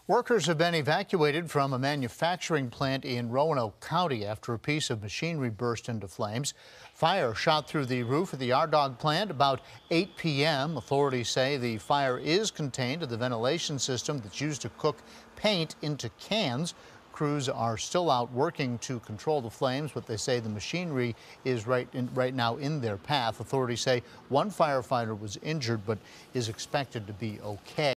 Workers have been evacuated from a manufacturing plant in Roanoke County after a piece of machinery burst into flames. Fire shot through the roof of the Ardagh plant about 8 p.m. Authorities say the fire is contained to the ventilation system that's used to cook paint into cans. Crews are still out working to control the flames, but they say the machinery is right now in their path. Authorities say one firefighter was injured but is expected to be okay.